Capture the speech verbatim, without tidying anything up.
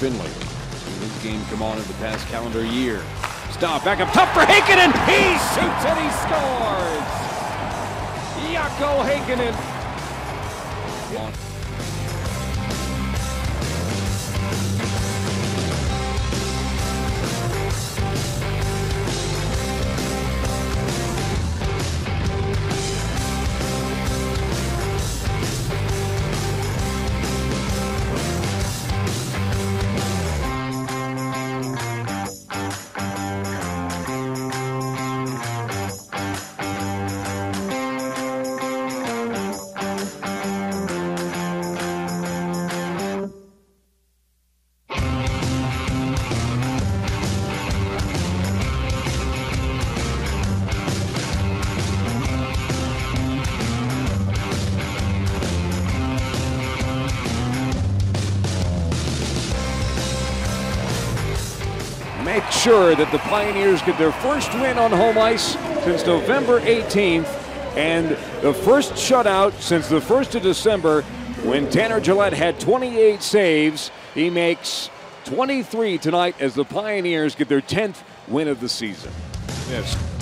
Finley. Seen his game come on in the past calendar year. Stop, back up top for Heikkinen. He shoots and he scores. Jaakko Heikkinen. Make sure that the Pioneers get their first win on home ice since November eighteenth and the first shutout since the first of December when Tanner Jaillet had twenty-eight saves. He makes twenty-three tonight as the Pioneers get their tenth win of the season. Yes.